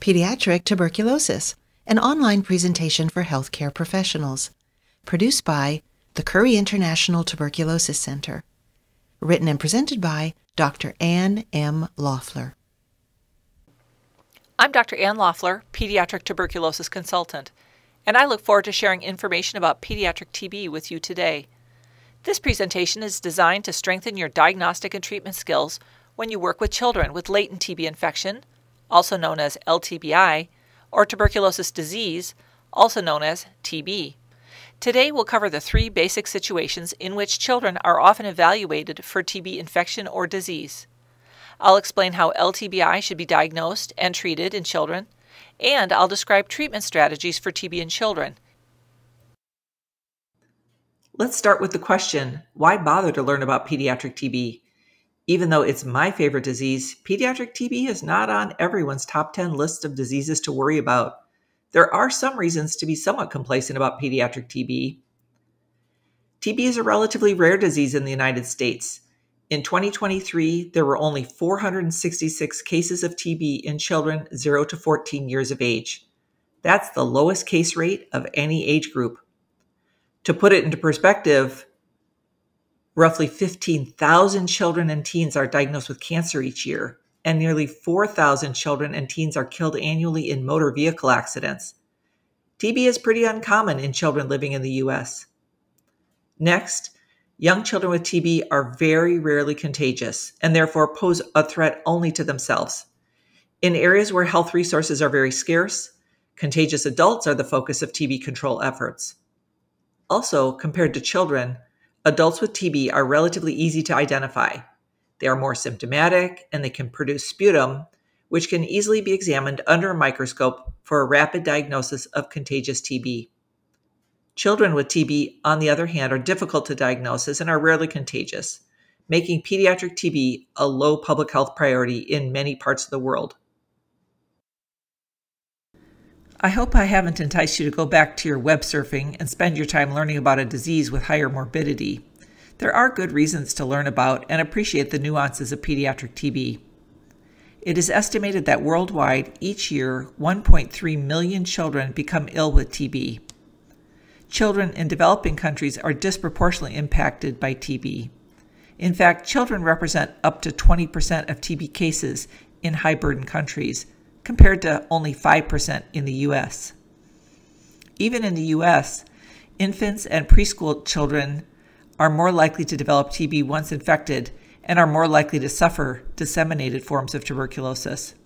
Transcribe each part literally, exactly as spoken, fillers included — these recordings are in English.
Pediatric Tuberculosis, an online presentation for healthcare professionals. Produced by the Curry International Tuberculosis Center. Written and presented by Doctor Ann M. Loeffler. I'm Doctor Ann Loeffler, Pediatric Tuberculosis Consultant, and I look forward to sharing information about pediatric T B with you today. This presentation is designed to strengthen your diagnostic and treatment skills when you work with children with latent T B infection, also known as L T B I, or tuberculosis disease, also known as T B. Today we'll cover the three basic situations in which children are often evaluated for T B infection or disease. I'll explain how L T B I should be diagnosed and treated in children, and I'll describe treatment strategies for T B in children. Let's start with the question, why bother to learn about pediatric T B? Even though it's my favorite disease, pediatric T B is not on everyone's top ten list of diseases to worry about. There are some reasons to be somewhat complacent about pediatric T B. T B is a relatively rare disease in the United States. In twenty twenty-three, there were only four hundred sixty-six cases of T B in children zero to fourteen years of age. That's the lowest case rate of any age group. To put it into perspective, roughly fifteen thousand children and teens are diagnosed with cancer each year, and nearly four thousand children and teens are killed annually in motor vehicle accidents. T B is pretty uncommon in children living in the U S. Next, young children with T B are very rarely contagious and therefore pose a threat only to themselves. In areas where health resources are very scarce, contagious adults are the focus of T B control efforts. Also, compared to children, adults with T B are relatively easy to identify. They are more symptomatic and they can produce sputum, which can easily be examined under a microscope for a rapid diagnosis of contagious T B. Children with T B, on the other hand, are difficult to diagnose and are rarely contagious, making pediatric T B a low public health priority in many parts of the world. I hope I haven't enticed you to go back to your web surfing and spend your time learning about a disease with higher morbidity. There are good reasons to learn about and appreciate the nuances of pediatric T B. It is estimated that worldwide, each year, one point three million children become ill with T B. Children in developing countries are disproportionately impacted by T B. In fact, children represent up to twenty percent of T B cases in high-burden countries, compared to only five percent in the U S. Even in the U S, infants and preschool children are more likely to develop T B once infected and are more likely to suffer disseminated forms of tuberculosis.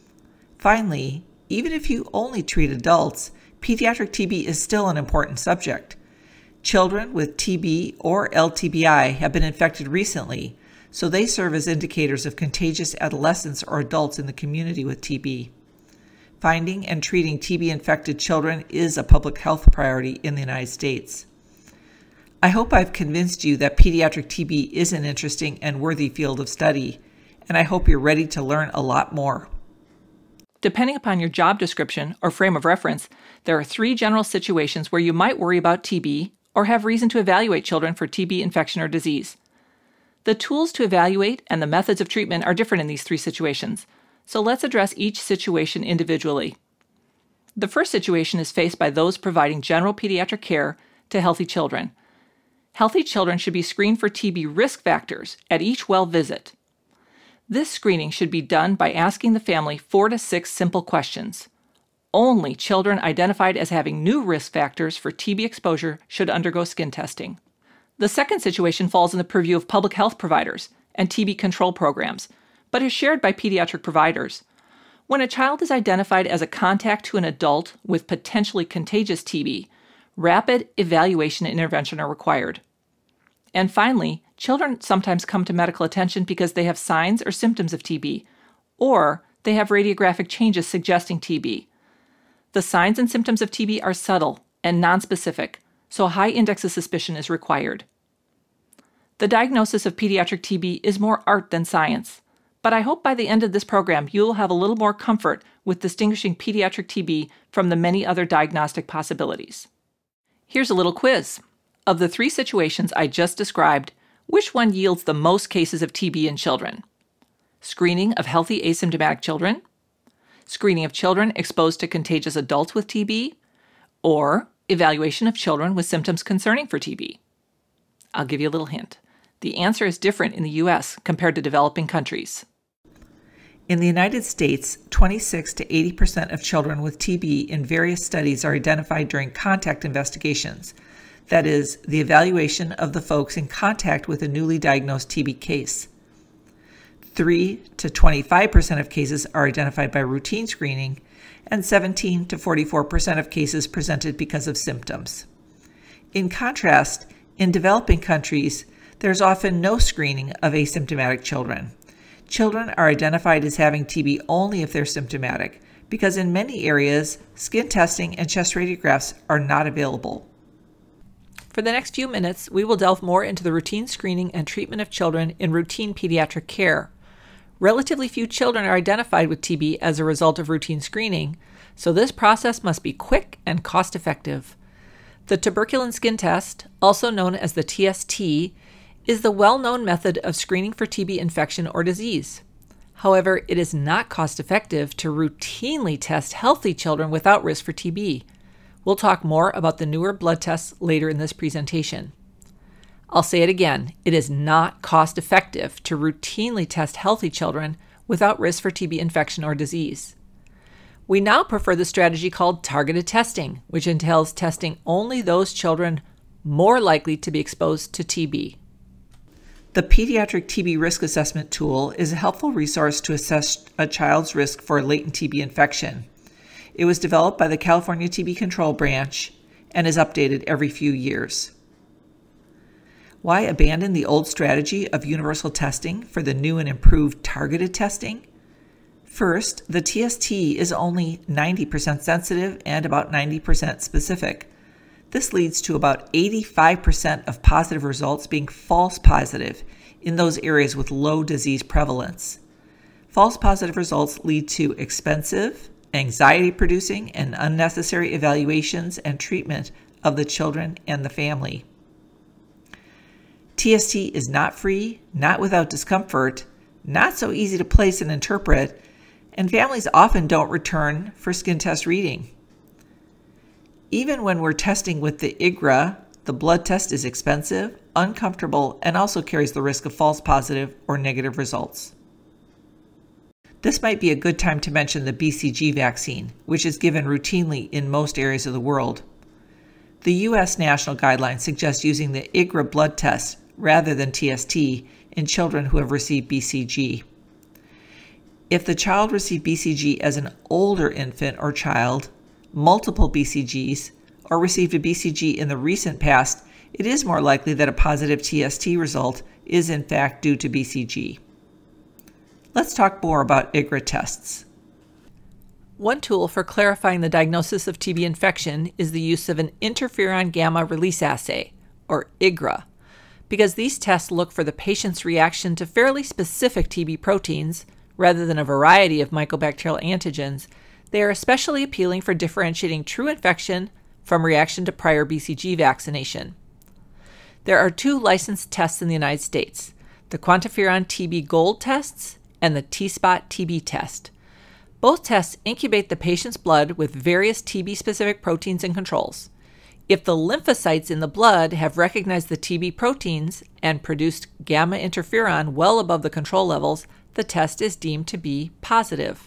Finally, even if you only treat adults, pediatric T B is still an important subject. Children with T B or L T B I have been infected recently, so they serve as indicators of contagious adolescents or adults in the community with T B. Finding and treating T B-infected children is a public health priority in the United States. I hope I've convinced you that pediatric T B is an interesting and worthy field of study, and I hope you're ready to learn a lot more. Depending upon your job description or frame of reference, there are three general situations where you might worry about T B or have reason to evaluate children for T B infection or disease. The tools to evaluate and the methods of treatment are different in these three situations, so let's address each situation individually. The first situation is faced by those providing general pediatric care to healthy children. Healthy children should be screened for T B risk factors at each well visit. This screening should be done by asking the family four to six simple questions. Only children identified as having new risk factors for T B exposure should undergo skin testing. The second situation falls in the purview of public health providers and T B control programs, but is shared by pediatric providers. When a child is identified as a contact to an adult with potentially contagious T B, rapid evaluation and intervention are required. And finally, children sometimes come to medical attention because they have signs or symptoms of T B, or they have radiographic changes suggesting T B. The signs and symptoms of T B are subtle and nonspecific, so a high index of suspicion is required. The diagnosis of pediatric T B is more art than science, but I hope by the end of this program you will have a little more comfort with distinguishing pediatric T B from the many other diagnostic possibilities. Here's a little quiz. Of the three situations I just described, which one yields the most cases of T B in children? Screening of healthy asymptomatic children, screening of children exposed to contagious adults with T B, or evaluation of children with symptoms concerning for T B? I'll give you a little hint. The answer is different in the U S compared to developing countries. In the United States, twenty-six to eighty percent of children with T B in various studies are identified during contact investigations. That is, the evaluation of the folks in contact with a newly diagnosed T B case. three to twenty-five percent of cases are identified by routine screening, and seventeen to forty-four percent of cases presented because of symptoms. In contrast, in developing countries, there's often no screening of asymptomatic children. Children are identified as having T B only if they're symptomatic, because in many areas, skin testing and chest radiographs are not available. For the next few minutes, we will delve more into the routine screening and treatment of children in routine pediatric care. Relatively few children are identified with T B as a result of routine screening, so this process must be quick and cost-effective. The tuberculin skin test, also known as the T S T, is the well-known method of screening for T B infection or disease. However, it is not cost-effective to routinely test healthy children without risk for T B. We'll talk more about the newer blood tests later in this presentation. I'll say it again, it is not cost-effective to routinely test healthy children without risk for T B infection or disease. We now prefer the strategy called targeted testing, which entails testing only those children more likely to be exposed to T B. The Pediatric T B Risk Assessment Tool is a helpful resource to assess a child's risk for latent T B infection. It was developed by the California T B Control Branch and is updated every few years. Why abandon the old strategy of universal testing for the new and improved targeted testing? First, the T S T is only ninety percent sensitive and about ninety percent specific. This leads to about eighty-five percent of positive results being false positive in those areas with low disease prevalence. False positive results lead to expensive, anxiety-producing, and unnecessary evaluations and treatment of the children and the family. T S T is not free, not without discomfort, not so easy to place and interpret, and families often don't return for skin test reading. Even when we're testing with the I G R A, the blood test is expensive, uncomfortable, and also carries the risk of false positive or negative results. This might be a good time to mention the B C G vaccine, which is given routinely in most areas of the world. The U S national guidelines suggest using the I G R A blood test rather than T S T in children who have received B C G. If the child received B C G as an older infant or child, multiple B C Gs, or received a B C G in the recent past, it is more likely that a positive T S T result is in fact due to B C G. Let's talk more about I G R A tests. One tool for clarifying the diagnosis of T B infection is the use of an interferon gamma release assay, or I G R A. Because these tests look for the patient's reaction to fairly specific T B proteins, rather than a variety of mycobacterial antigens, they are especially appealing for differentiating true infection from reaction to prior B C G vaccination. There are two licensed tests in the United States, the QuantiFERON T B Gold tests and the T-Spot T B test. Both tests incubate the patient's blood with various T B-specific proteins and controls. If the lymphocytes in the blood have recognized the T B proteins and produced gamma interferon well above the control levels, the test is deemed to be positive.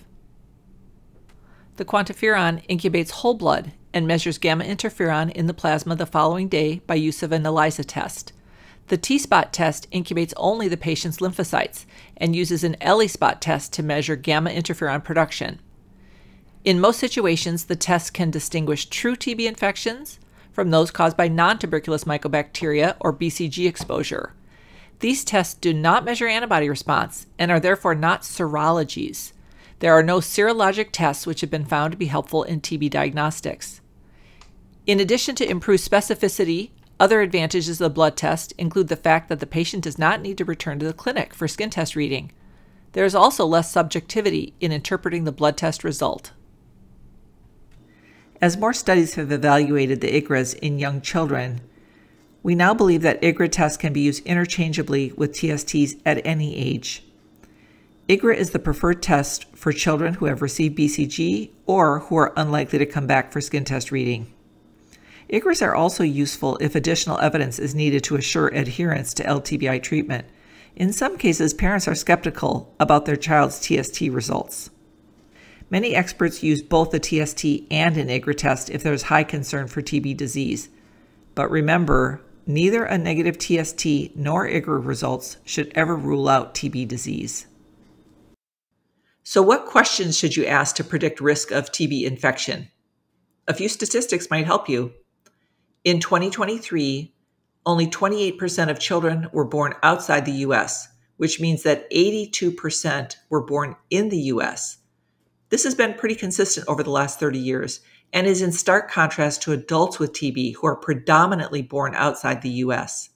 The QuantiFERON incubates whole blood and measures gamma interferon in the plasma the following day by use of an ELISA test. The T-Spot test incubates only the patient's lymphocytes and uses an ELISpot test to measure gamma interferon production. In most situations, the test can distinguish true T B infections from those caused by non-tuberculous mycobacteria or B C G exposure. These tests do not measure antibody response and are therefore not serologies. There are no serologic tests which have been found to be helpful in T B diagnostics. In addition to improved specificity, other advantages of the blood test include the fact that the patient does not need to return to the clinic for skin test reading. There is also less subjectivity in interpreting the blood test result. As more studies have evaluated the I G R As in young children, we now believe that I G R A tests can be used interchangeably with T S Ts at any age. I G R A is the preferred test for children who have received B C G or who are unlikely to come back for skin test reading. I G Rs are also useful if additional evidence is needed to assure adherence to L T B I treatment. In some cases, parents are skeptical about their child's T S T results. Many experts use both a T S T and an I G R A test if there is high concern for T B disease. But remember, neither a negative T S T nor I G R A results should ever rule out T B disease. So what questions should you ask to predict risk of T B infection? A few statistics might help you. In twenty twenty-three, only twenty-eight percent of children were born outside the U S, which means that eighty-two percent were born in the U S. This has been pretty consistent over the last thirty years and is in stark contrast to adults with T B who are predominantly born outside the U S.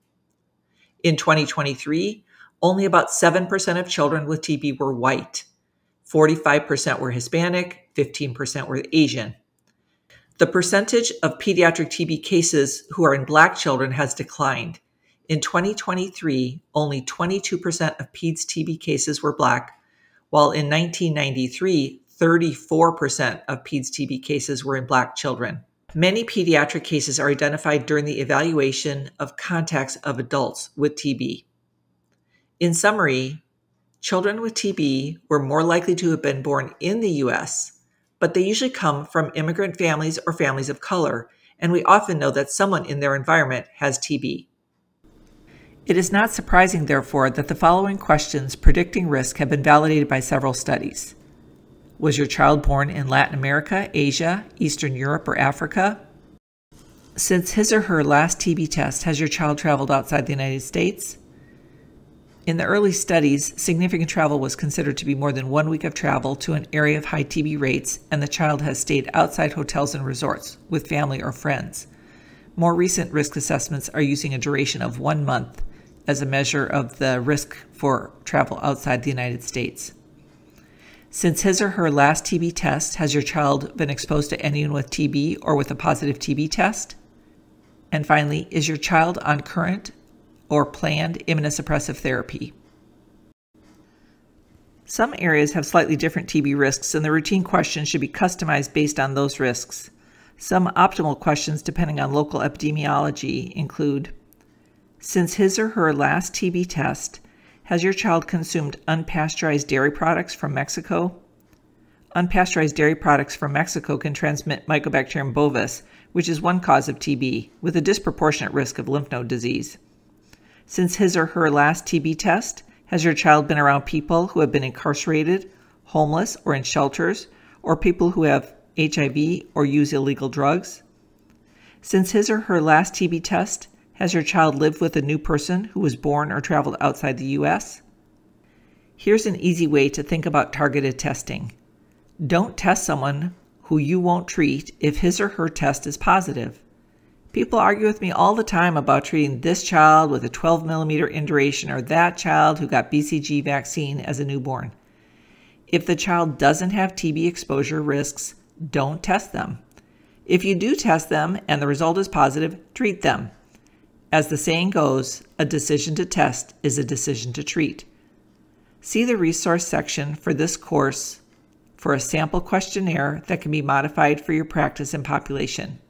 In twenty twenty-three, only about seven percent of children with T B were white, forty-five percent were Hispanic, fifteen percent were Asian. The percentage of pediatric T B cases who are in Black children has declined. In twenty twenty-three, only twenty-two percent of peds T B cases were Black, while in nineteen ninety-three, thirty-four percent of peds T B cases were in Black children. Many pediatric cases are identified during the evaluation of contacts of adults with T B. In summary, children with T B were more likely to have been born in the U S, but they usually come from immigrant families or families of color, and we often know that someone in their environment has T B. It is not surprising, therefore, that the following questions predicting risk have been validated by several studies. Was your child born in Latin America, Asia, Eastern Europe, or Africa? Since his or her last T B test, has your child traveled outside the United States? In the early studies, significant travel was considered to be more than one week of travel to an area of high T B rates, and the child has stayed outside hotels and resorts with family or friends. More recent risk assessments are using a duration of one month as a measure of the risk for travel outside the United States. Since his or her last T B test, has your child been exposed to anyone with T B or with a positive T B test? And finally, is your child on current or planned immunosuppressive therapy? Some areas have slightly different T B risks, and the routine questions should be customized based on those risks. Some optimal questions depending on local epidemiology include, since his or her last T B test, has your child consumed unpasteurized dairy products from Mexico? Unpasteurized dairy products from Mexico can transmit Mycobacterium bovis, which is one cause of T B, with a disproportionate risk of lymph node disease. Since his or her last T B test, has your child been around people who have been incarcerated, homeless, or in shelters, or people who have H I V or use illegal drugs? Since his or her last T B test, has your child lived with a new person who was born or traveled outside the U S? Here's an easy way to think about targeted testing. Don't test someone who you won't treat if his or her test is positive. People argue with me all the time about treating this child with a twelve millimeter induration or that child who got B C G vaccine as a newborn. If the child doesn't have T B exposure risks, don't test them. If you do test them and the result is positive, treat them. As the saying goes, a decision to test is a decision to treat. See the resource section for this course for a sample questionnaire that can be modified for your practice and population.